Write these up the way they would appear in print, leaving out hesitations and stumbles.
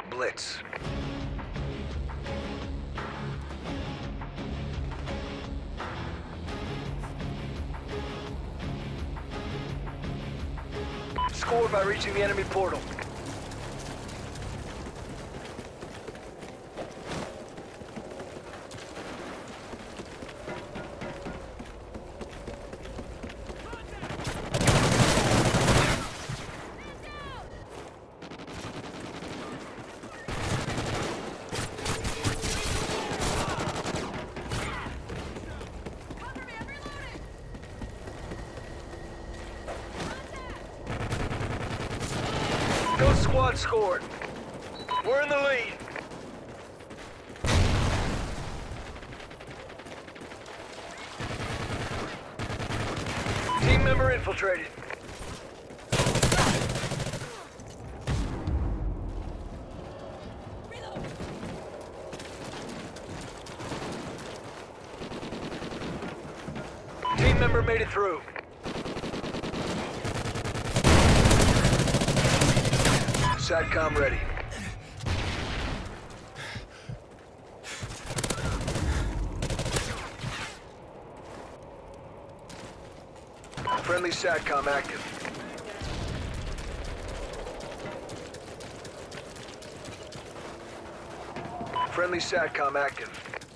Blitz. Score by reaching the enemy portal. Ghost Squad scored. We're in the lead. Team member infiltrated. Team member made it through. SATCOM ready. Friendly SATCOM active. Friendly SATCOM active.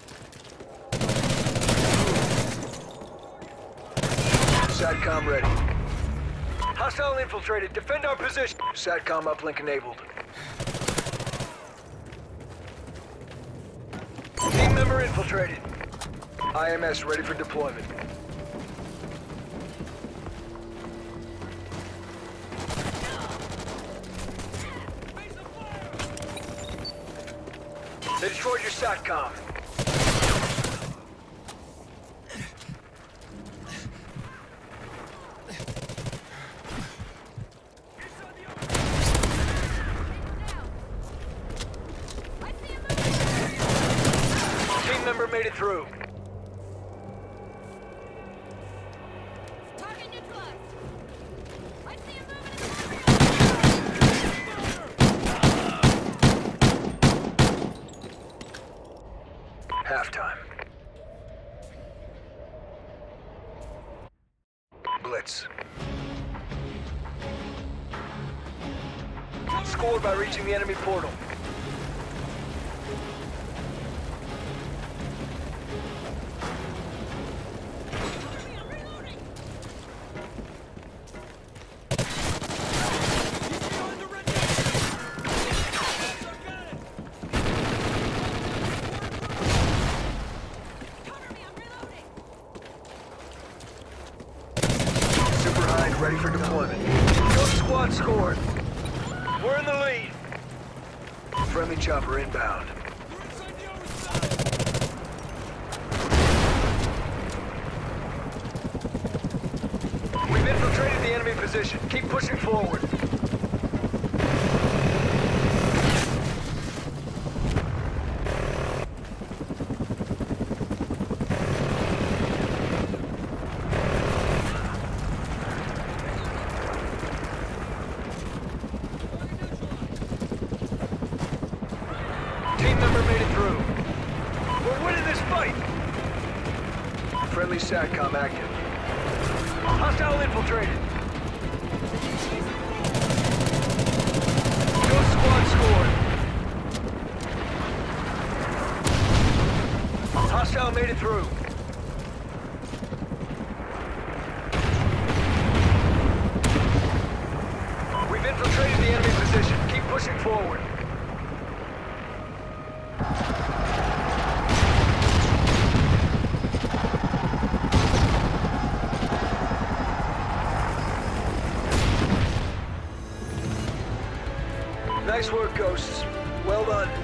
SATCOM ready. Hostile infiltrated. Defend our position. SATCOM uplink enabled. Team member infiltrated. IMS ready for deployment. They destroyed your SATCOM. Team member made it through. Target neutralized. I see him moving. Halftime. Blitz. Scored by reaching the enemy portal. Ready for deployment. Ghost Squad scored. We're in the lead. Friendly chopper inbound. We've infiltrated the enemy position. Keep pushing forward. Team member made it through. We're winning this fight! Friendly SATCOM active. Hostile infiltrated. Ghost Squad scored. Hostile made it through. We've infiltrated the enemy position. Keep pushing forward. Nice work, Ghosts. Well done.